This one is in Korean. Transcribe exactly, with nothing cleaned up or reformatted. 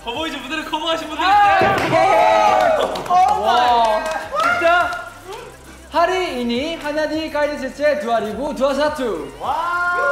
더보이즈 무대를 커버하신 분들이 있어요. 와, 진짜 hari ini hanya di K D C C dua ribu dua puluh satu. 와.